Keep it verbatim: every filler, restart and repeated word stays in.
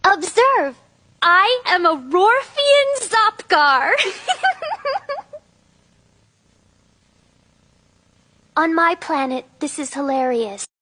Observe! I am a Rorfian Zopgar! On my planet, this is hilarious.